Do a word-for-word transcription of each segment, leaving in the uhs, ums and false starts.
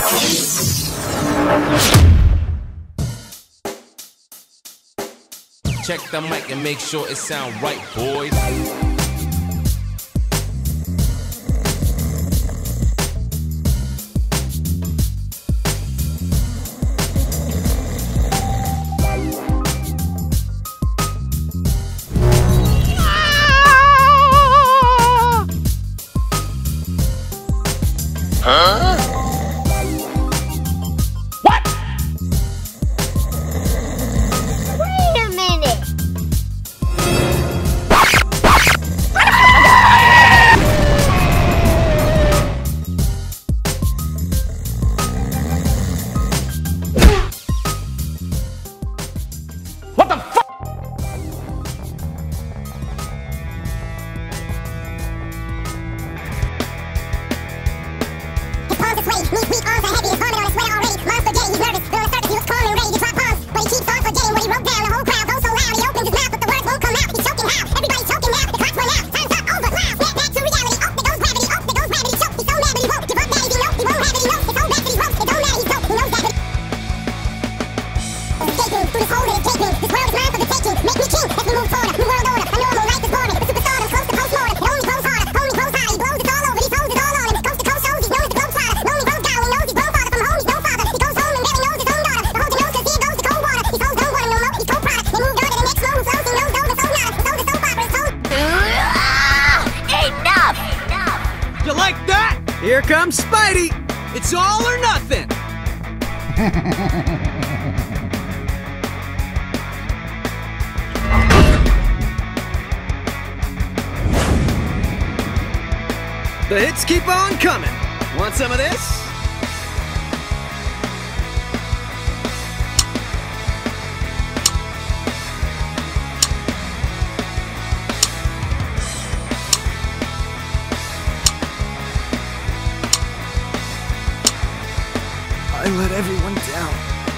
Check the mic and make sure it sound right, boys. Huh? What? Wait a minute. What the fuck? Knees weak, arms are heavy, his vomit on his sweater already. Monster Daddy, he's nervous, but on the surface he looks calm and ready to drop bombs. But he keeps on forgetting what he wrote down. The whole crowd goes so loud, he opens his mouth, but the words won't come out. He's choking how? Everybody's choking now. The clock's run out. Time's up, over, loud. Snap back to reality. Oh, there goes gravity. Oh, there goes gravity. Choke. He's so mad, but he won't give up. Daddy, he knows he won't have it. He knows his own back that he wrote. It don't matter, he's dope. He knows that. Escaping through this hole that is gaping. This world is mine for the taking. Make me king as we move forward. New world order. A normal life is boring. The superstardom close to postmortem. It only grows harder. Only grows higher. He blows it all over. He throws it all on him. Coast to coast shows. He's known as the globetrotter. Lonely road guy. He knows he's grown farther from home. He's no father. He goes home and barely knows his own daughter. The whole knows 'cause here goes the cold water. These hoes don't want him no more. He's co-product. They moved on to the next flow. Who flows? He knows those. The soul nada. So the soap opera is told. Enough! Enough! You like that? Here comes Spidey! It's all or nothing! The hits keep on coming. Want some of this? I let everyone down.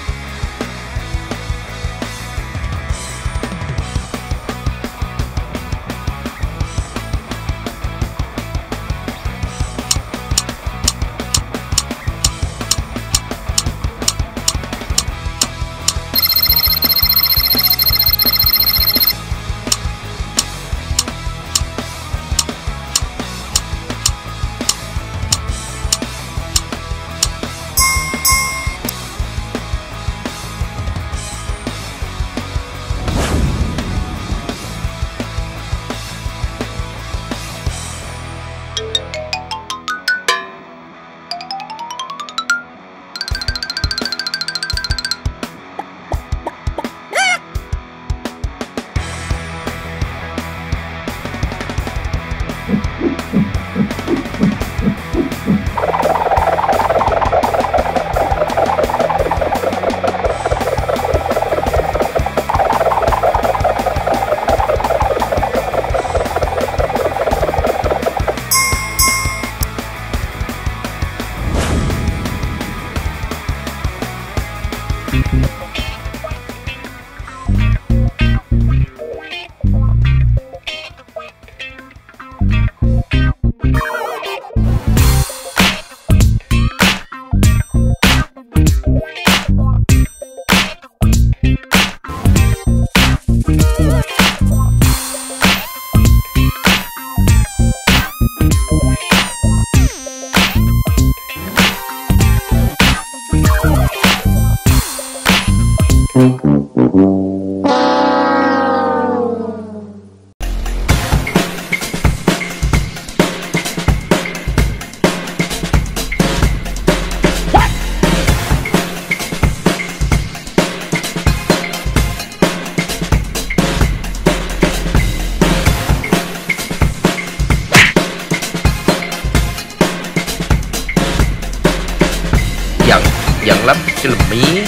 Giận, giận lắm, cái lùm mía.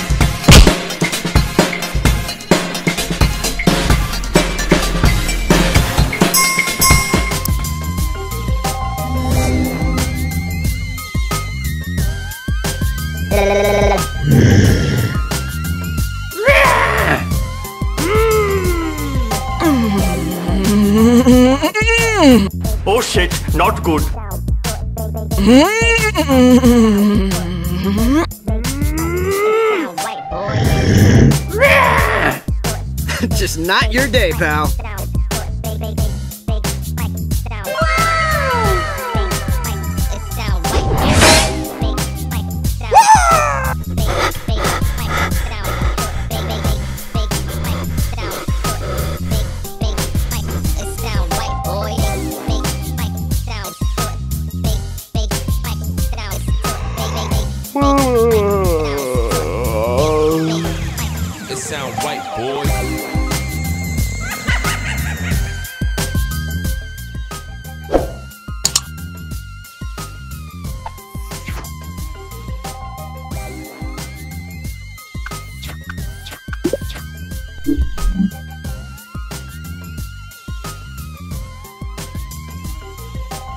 Oh shit, not good. Mm-hmm. not your day, pal. It sound right, boy.